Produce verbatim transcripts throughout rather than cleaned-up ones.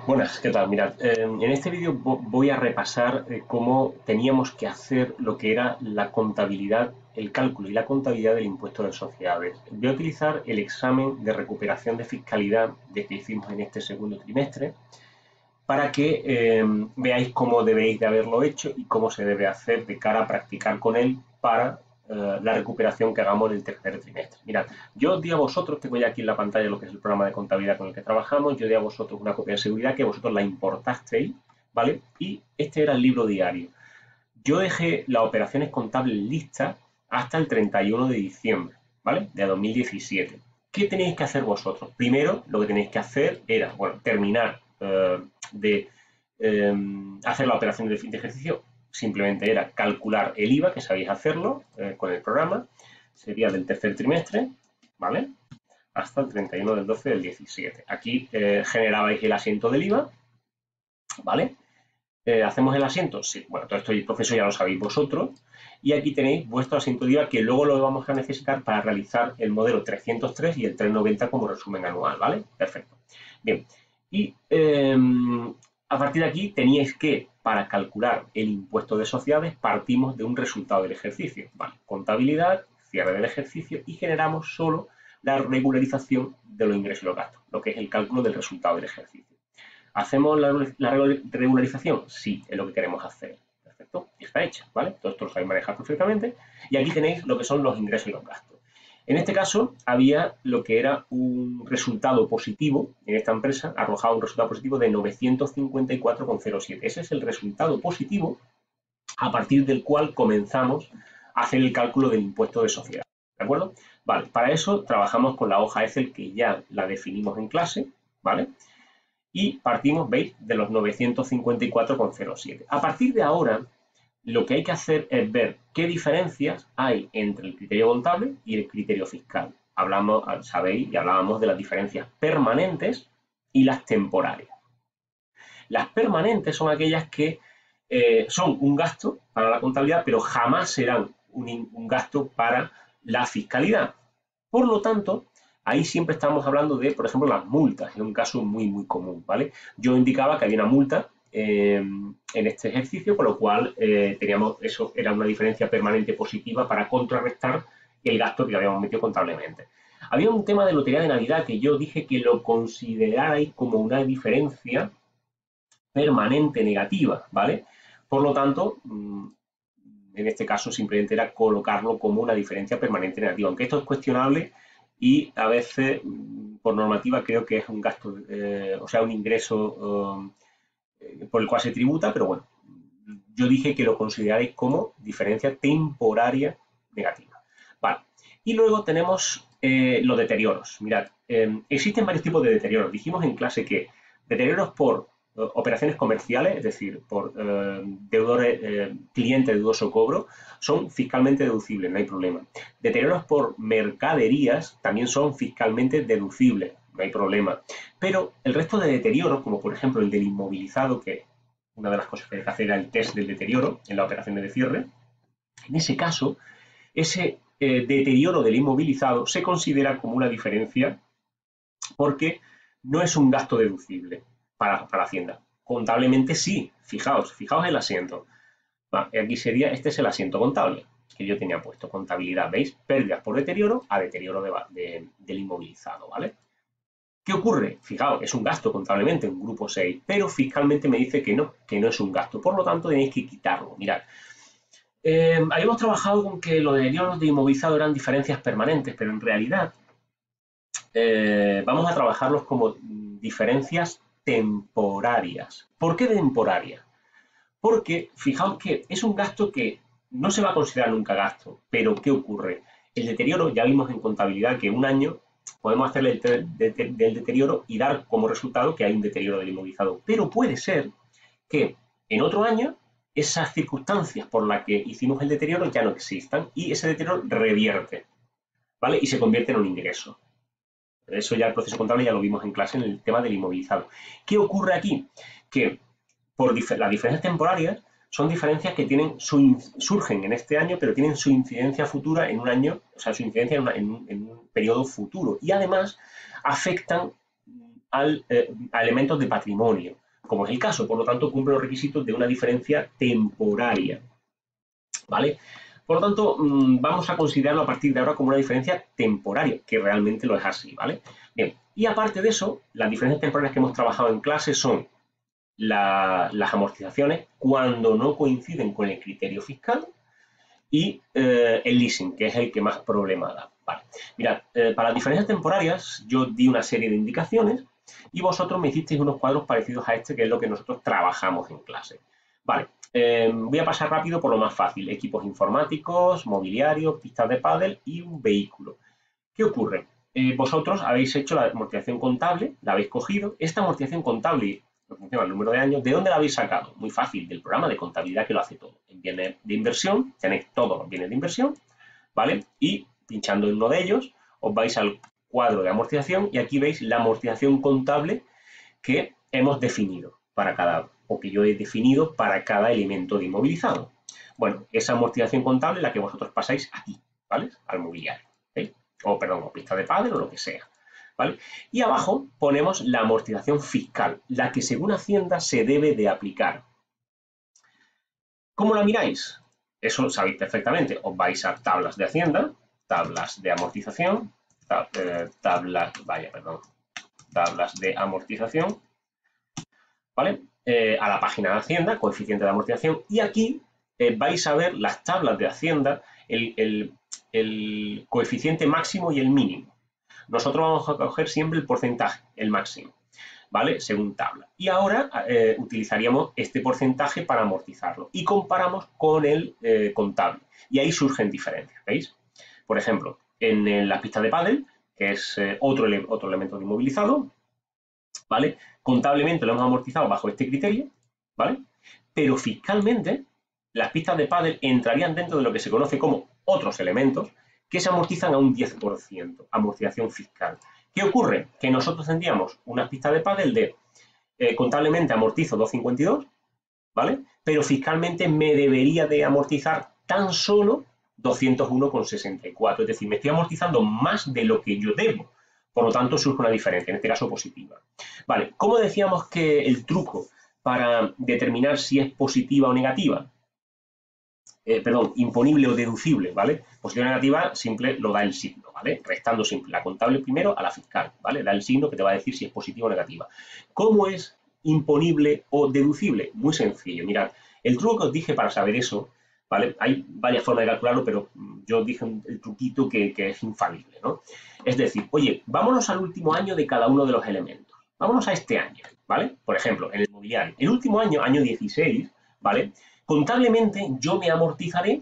Buenas, ¿qué tal? Mirad, eh, en este vídeo vo- voy a repasar eh, cómo teníamos que hacer lo que era la contabilidad, el cálculo y la contabilidad del impuesto de sociedades. Voy a utilizar el examen de recuperación de fiscalidad de que hicimos en este segundo trimestre para que eh, veáis cómo debéis de haberlo hecho y cómo se debe hacer de cara a practicar con él para eh, la recuperación que hagamos en el tercer trimestre. Mirad, yo os di a vosotros, tengo ya aquí en la pantalla lo que es el programa de contabilidad con el que trabajamos, yo di a vosotros una copia de seguridad que vosotros la importasteis, ¿vale? Y este era el libro diario. Yo dejé las operaciones contables listas hasta el treinta y uno de diciembre, ¿vale? De dos mil diecisiete. ¿Qué tenéis que hacer vosotros? Primero, lo que tenéis que hacer era, bueno, terminar eh, de eh, hacer la operación de fin de ejercicio. Simplemente era calcular el I V A, que sabéis hacerlo eh, con el programa. Sería del tercer trimestre, ¿vale? Hasta el treinta y uno del doce del diecisiete. Aquí eh, generabais el asiento del I V A, ¿vale? Eh, ¿Hacemos el asiento? Sí. Bueno, todo esto el proceso ya lo sabéis vosotros. Y aquí tenéis vuestro asiento de I V A que luego lo vamos a necesitar para realizar el modelo trescientos tres y el trescientos noventa como resumen anual, ¿vale? Perfecto. Bien. Y eh, a partir de aquí teníais que, para calcular el impuesto de sociedades, partimos de un resultado del ejercicio, ¿vale? Contabilidad, cierre del ejercicio y generamos solo la regularización de los ingresos y los gastos, lo que es el cálculo del resultado del ejercicio. ¿Hacemos la, la regularización? Sí, es lo que queremos hacer. Perfecto, y está hecha, ¿vale? Todo esto lo sabéis manejar perfectamente. Y aquí tenéis lo que son los ingresos y los gastos. En este caso, había lo que era un resultado positivo en esta empresa, arrojaba un resultado positivo de novecientos cincuenta y cuatro coma cero siete. Ese es el resultado positivo a partir del cual comenzamos a hacer el cálculo del impuesto de sociedad. ¿De acuerdo? Vale, para eso trabajamos con la hoja Excel que ya la definimos en clase, ¿vale? Y partimos, veis, de los novecientos cincuenta y cuatro coma cero siete. A partir de ahora, lo que hay que hacer es ver qué diferencias hay entre el criterio contable y el criterio fiscal. Hablamos, sabéis, y hablábamos de las diferencias permanentes y las temporarias. Las permanentes son aquellas que eh, son un gasto para la contabilidad, pero jamás serán un, un gasto para la fiscalidad. Por lo tanto, ahí siempre estamos hablando de, por ejemplo, las multas, es un caso muy, muy común, ¿vale? Yo indicaba que había una multa eh, en este ejercicio, con lo cual eh, teníamos, eso era una diferencia permanente positiva para contrarrestar el gasto que habíamos metido contablemente. Había un tema de lotería de Navidad que yo dije que lo considerarais como una diferencia permanente negativa, ¿vale? Por lo tanto, en este caso simplemente era colocarlo como una diferencia permanente negativa, aunque esto es cuestionable y a veces por normativa creo que es un gasto, eh, o sea, un ingreso eh, por el cual se tributa, pero bueno, yo dije que lo consideráis como diferencia temporaria negativa. Vale. Y luego tenemos eh, los deterioros. Mirad, eh, existen varios tipos de deterioros. Dijimos en clase que deterioros por eh, operaciones comerciales, es decir, por eh, deudores, eh, clientes de dudoso cobro, son fiscalmente deducibles, no hay problema. Deterioros por mercaderías también son fiscalmente deducibles, no hay problema. Pero el resto de deterioros, como por ejemplo el del inmovilizado, que una de las cosas que hay que hacer era el test del deterioro en las operaciones de cierre, en ese caso, ese eh, deterioro del inmovilizado se considera como una diferencia porque no es un gasto deducible para, para Hacienda. Contablemente sí, fijaos, fijaos el asiento. Va, aquí sería, este es el asiento contable que yo tenía puesto, contabilidad, ¿veis? Pérdidas por deterioro a deterioro de, de, del inmovilizado, ¿vale? ¿Qué ocurre? Fijaos, es un gasto contablemente, un grupo seis, pero fiscalmente me dice que no, que no es un gasto. Por lo tanto, tenéis que quitarlo. Mirad, eh, habíamos trabajado con que los deterioros de inmovilizado eran diferencias permanentes, pero en realidad eh, vamos a trabajarlos como diferencias temporarias. ¿Por qué temporarias? Porque fijaos que es un gasto que no se va a considerar nunca gasto, pero ¿qué ocurre? El deterioro, ya vimos en contabilidad que un año podemos hacerle el test de, de, del deterioro y dar como resultado que hay un deterioro del inmovilizado. Pero puede ser que en otro año esas circunstancias por las que hicimos el deterioro ya no existan y ese deterioro revierte, ¿vale? Y se convierte en un ingreso. Eso ya el proceso contable ya lo vimos en clase en el tema del inmovilizado. ¿Qué ocurre aquí? Que por dif las diferencias temporarias son diferencias que tienen su, surgen en este año, pero tienen su incidencia futura en un año, o sea, su incidencia en, una, en, un, en un periodo futuro. Y además afectan al, eh, a elementos de patrimonio, como es el caso. Por lo tanto, cumple los requisitos de una diferencia temporaria, ¿vale? Por lo tanto, mmm, vamos a considerarlo a partir de ahora como una diferencia temporaria, que realmente lo es así, ¿vale? Bien, y aparte de eso, las diferencias temporarias que hemos trabajado en clase son la, las amortizaciones cuando no coinciden con el criterio fiscal y eh, el leasing, que es el que más problema da. Vale. Mirad, eh, para las diferencias temporarias yo di una serie de indicaciones y vosotros me hicisteis unos cuadros parecidos a este, que es lo que nosotros trabajamos en clase. Vale, eh, voy a pasar rápido por lo más fácil. Equipos informáticos, mobiliario, pistas de pádel y un vehículo. ¿Qué ocurre? Eh, vosotros habéis hecho la amortización contable, la habéis cogido. Esta amortización contable, en función del número de años, ¿de dónde la habéis sacado? Muy fácil, del programa de contabilidad que lo hace todo. En bienes de inversión, tenéis todos los bienes de inversión, ¿vale? Y pinchando en uno de ellos, os vais al cuadro de amortización y aquí veis la amortización contable que hemos definido para cada, o que yo he definido para cada elemento de inmovilizado. Bueno, esa amortización contable es la que vosotros pasáis aquí, ¿vale? Al mobiliario, ¿okay? O perdón, o pista de pádel o lo que sea, ¿vale? Y abajo ponemos la amortización fiscal, la que según Hacienda se debe de aplicar. ¿Cómo la miráis? Eso sabéis perfectamente. Os vais a tablas de Hacienda, tablas de amortización, tab, eh, tablas, vaya, perdón, tablas de amortización, ¿vale? Eh, a la página de Hacienda, coeficiente de amortización, y aquí eh, vais a ver las tablas de Hacienda, el, el, el coeficiente máximo y el mínimo. Nosotros vamos a coger siempre el porcentaje, el máximo, ¿vale? Según tabla. Y ahora eh, utilizaríamos este porcentaje para amortizarlo y comparamos con el eh, contable. Y ahí surgen diferencias, ¿veis? Por ejemplo, en, en la pista de pádel, que es eh, otro, ele otro elemento de inmovilizado, ¿vale? Contablemente lo hemos amortizado bajo este criterio, ¿vale? Pero fiscalmente las pistas de pádel entrarían dentro de lo que se conoce como otros elementos que se amortizan a un diez por ciento, amortización fiscal. ¿Qué ocurre? Que nosotros tendríamos una pista de pádel de eh, contablemente amortizo doscientos cincuenta y dos, ¿vale? Pero fiscalmente me debería de amortizar tan solo doscientos uno coma sesenta y cuatro, es decir, me estoy amortizando más de lo que yo debo. Por lo tanto, surge una diferencia, en este caso positiva. Vale, ¿cómo decíamos que el truco para determinar si es positiva o negativa? Eh, perdón, imponible o deducible, ¿vale? Positiva o negativa, simple lo da el signo, ¿vale? Restando simple la contable primero a la fiscal, ¿vale? Da el signo que te va a decir si es positiva o negativa. ¿Cómo es imponible o deducible? Muy sencillo, mirad, el truco que os dije para saber eso, ¿vale? Hay varias formas de calcularlo, pero yo os dije el truquito que, que es infalible, ¿no? Es decir, oye, vámonos al último año de cada uno de los elementos. Vámonos a este año, ¿vale? Por ejemplo, en el mobiliario. El último año, año dieciséis, ¿vale? Contablemente yo me amortizaré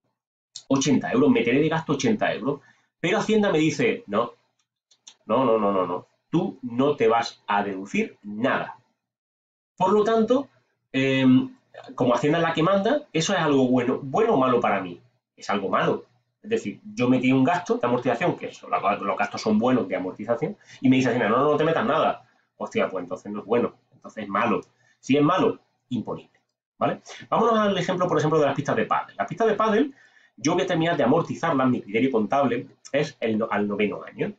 ochenta euros, meteré de gasto ochenta euros, pero Hacienda me dice, no, no, no, no, no, no, tú no te vas a deducir nada. Por lo tanto, eh, como Hacienda es la que manda, eso es algo bueno, bueno o malo para mí, es algo malo. Es decir, yo metí un gasto de amortización, que eso, los gastos son buenos de amortización, y me dice Hacienda, no, no, no te metas nada. Hostia, pues entonces no es bueno, entonces es malo. Si es malo, imponible. ¿Vale? Vámonos al ejemplo, por ejemplo, de las pistas de pádel. Las pistas de pádel, yo voy a terminar de amortizarlas, mi criterio contable es el, al noveno año.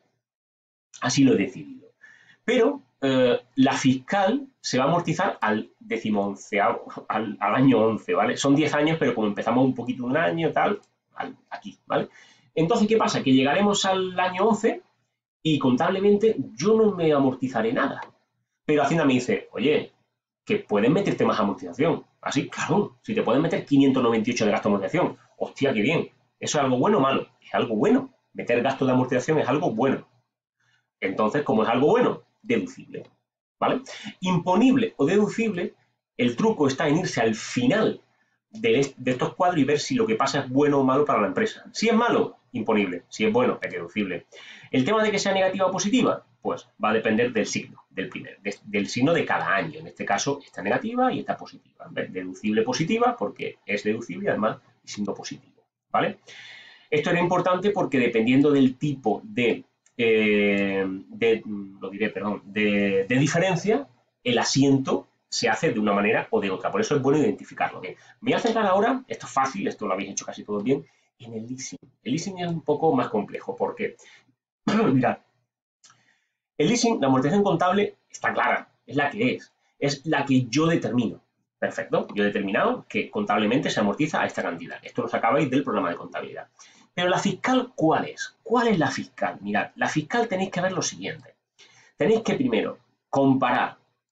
Así lo he decidido. Pero eh, la fiscal se va a amortizar al decimoonceavo, al, al año once, ¿vale? Son diez años, pero como empezamos un poquito un año, tal, al, aquí, ¿vale? Entonces, ¿qué pasa? Que llegaremos al año once y contablemente yo no me amortizaré nada. Pero Hacienda me dice, oye, que pueden meterte más amortización. Así, claro, si te pueden meter quinientos noventa y ocho de gasto de amortización, hostia, qué bien. ¿Eso es algo bueno o malo? Es algo bueno. Meter gasto de amortización es algo bueno. Entonces, como es algo bueno, deducible, ¿vale? Imponible o deducible, el truco está en irse al final de, de estos cuadros y ver si lo que pasa es bueno o malo para la empresa. Si es malo, imponible. Si es bueno, es deducible. El tema de que sea negativa o positiva, pues va a depender del signo, del primer, de, del signo de cada año. En este caso, está negativa y está positiva. Deducible positiva porque es deducible y además es signo positivo, ¿vale? Esto era importante porque dependiendo del tipo de, eh, de lo diré, perdón, de, de diferencia, el asiento se hace de una manera o de otra. Por eso es bueno identificarlo. Bien, me voy a centrar ahora, esto es fácil, esto lo habéis hecho casi todos bien, en el leasing. El leasing es un poco más complejo porque, mirad, El leasing, la amortización contable, está clara, es la que es, es la que yo determino. Perfecto, yo he determinado que contablemente se amortiza a esta cantidad. Esto lo sacabais del programa de contabilidad. Pero la fiscal, ¿cuál es? ¿Cuál es la fiscal? Mirad, la fiscal tenéis que ver lo siguiente. Tenéis que primero comparar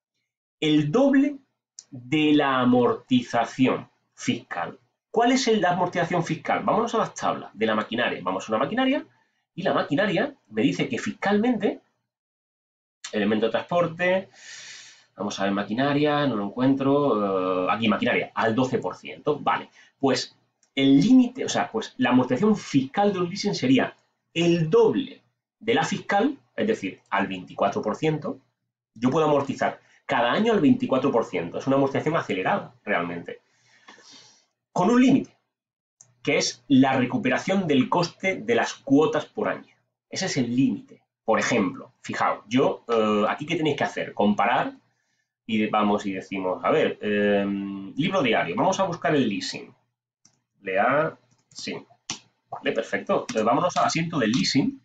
el doble de la amortización fiscal. ¿Cuál es la amortización fiscal? Vámonos a las tablas de la maquinaria. Vamos a una maquinaria y la maquinaria me dice que fiscalmente, elemento de transporte, vamos a ver maquinaria, no lo encuentro, uh, aquí maquinaria, al doce por ciento, vale. Pues el límite, o sea, pues la amortización fiscal de un leasing sería el doble de la fiscal, es decir, al veinticuatro por ciento. Yo puedo amortizar cada año al veinticuatro por ciento, es una amortización acelerada realmente, con un límite, que es la recuperación del coste de las cuotas por año. Ese es el límite. Por ejemplo, fijaos, yo, uh, aquí ¿qué tenéis que hacer? Comparar y vamos y decimos, a ver, eh, libro diario, vamos a buscar el leasing. Lea, sí. Vale, perfecto. Entonces, vámonos al asiento del leasing,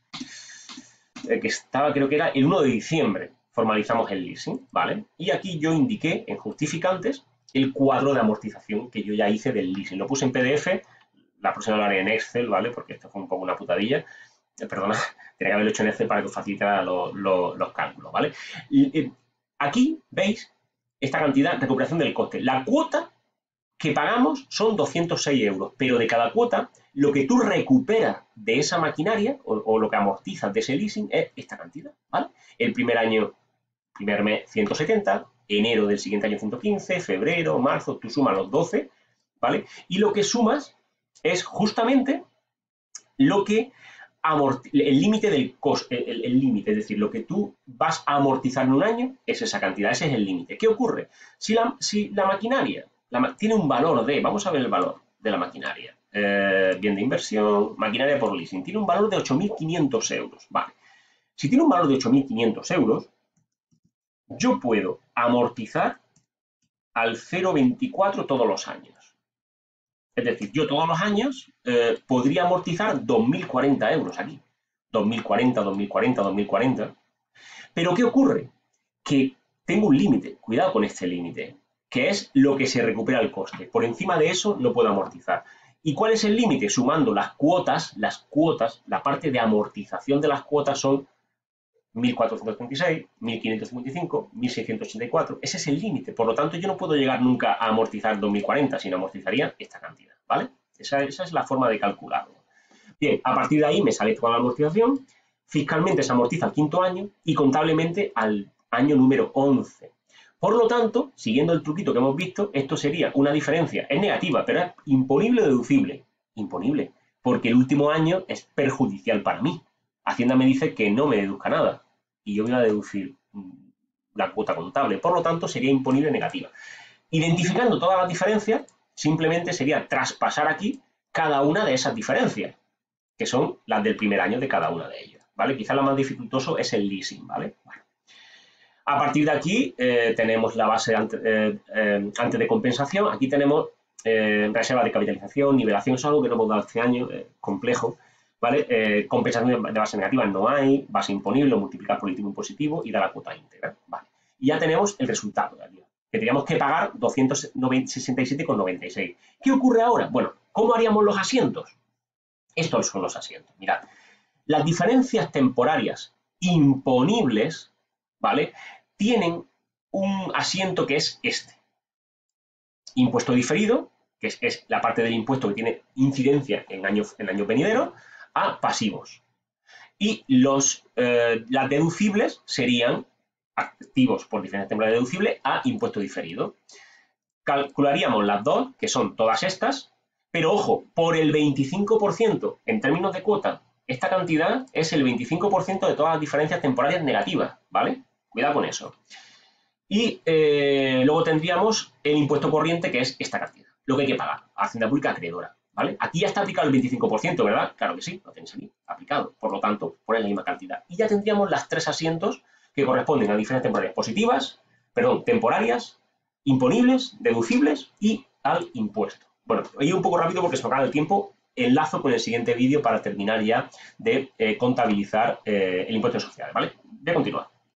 eh, que estaba, creo que era el uno de diciembre, formalizamos el leasing, ¿vale? Y aquí yo indiqué en justificantes el cuadro de amortización que yo ya hice del leasing. Lo puse en P D F, la próxima lo haré en Excel, ¿vale? Porque esto fue un poco una putadilla. Eh, perdona, tenía que haberlo hecho en Excel para que os facilitara lo, lo, los cálculos, ¿vale? Y, eh, aquí veis esta cantidad de recuperación del coste. La cuota que pagamos son doscientos seis euros, pero de cada cuota, lo que tú recuperas de esa maquinaria o, o lo que amortizas de ese leasing es esta cantidad, ¿vale? El primer año, primer mes, ciento setenta, enero del siguiente año, ciento quince, febrero, marzo, tú sumas los doce, ¿vale? Y lo que sumas es justamente lo que el límite del coste, el límite, es decir, lo que tú vas a amortizar en un año es esa cantidad, ese es el límite. ¿Qué ocurre? Si la, si la maquinaria la, tiene un valor de, vamos a ver el valor de la maquinaria, eh, bien de inversión, maquinaria por leasing, tiene un valor de ocho mil quinientos euros, vale. Si tiene un valor de ocho mil quinientos euros, yo puedo amortizar al cero coma veinticuatro todos los años. Es decir, yo todos los años eh, podría amortizar dos mil cuarenta euros aquí. dos mil cuarenta, dos mil cuarenta, dos mil cuarenta. Pero ¿qué ocurre? Que tengo un límite, cuidado con este límite, que es lo que se recupera el coste. Por encima de eso no puedo amortizar. ¿Y cuál es el límite? Sumando las cuotas, las cuotas, la parte de amortización de las cuotas son mil cuatrocientos treinta y seis, mil quinientos cincuenta y cinco, mil seiscientos ochenta y cuatro. Ese es el límite. Por lo tanto, yo no puedo llegar nunca a amortizar dos mil cuarenta, sino amortizaría esta cantidad, ¿vale? Esa, esa es la forma de calcularlo. Bien, a partir de ahí me sale toda la amortización. Fiscalmente se amortiza al quinto año y contablemente al año número once. Por lo tanto, siguiendo el truquito que hemos visto, esto sería una diferencia. Es negativa, pero es imponible o deducible. Imponible, porque el último año es perjudicial para mí. Hacienda me dice que no me deduzca nada y yo voy a deducir la cuota contable. Por lo tanto, sería imponible negativa. Identificando todas las diferencias, simplemente sería traspasar aquí cada una de esas diferencias, que son las del primer año de cada una de ellas, ¿vale? Quizá lo más dificultoso es el leasing, ¿vale? Bueno. A partir de aquí eh, tenemos la base ante, eh, eh, antes de compensación. Aquí tenemos eh, reserva de capitalización, nivelación, es algo que no hemos dado este año, eh, complejo. ¿Vale? Eh, compensación de base negativa no hay, base imponible, multiplicar por el tipo impositivo y da la cuota íntegra. ¿Vale? Y ya tenemos el resultado de aquí, que teníamos que pagar doscientos sesenta y siete con noventa y seis. ¿Qué ocurre ahora? Bueno, ¿cómo haríamos los asientos? Estos son los asientos. Mirad, las diferencias temporarias imponibles, ¿vale? Tienen un asiento que es este. Impuesto diferido, que es, es la parte del impuesto que tiene incidencia en año, en año venidero, a pasivos. Y los, eh, las deducibles serían activos por diferencia temporal deducible a impuesto diferido. Calcularíamos las dos, que son todas estas, pero ojo, por el veinticinco por ciento en términos de cuota, esta cantidad es el veinticinco por ciento de todas las diferencias temporarias negativas, ¿vale? Cuidado con eso. Y eh, luego tendríamos el impuesto corriente, que es esta cantidad, lo que hay que pagar a Hacienda Pública acreedora. ¿Vale? Aquí ya está aplicado el veinticinco por ciento, ¿verdad? Claro que sí, lo tenéis aquí aplicado. Por lo tanto, ponéis la misma cantidad. Y ya tendríamos las tres asientos que corresponden a diferencias temporales positivas, perdón, temporarias, imponibles, deducibles y al impuesto. Bueno, he ido un poco rápido porque se me acaba el tiempo. enlazo con el siguiente vídeo para terminar ya de eh, contabilizar eh, el impuesto de sociedades, ¿vale? Voy a continuar.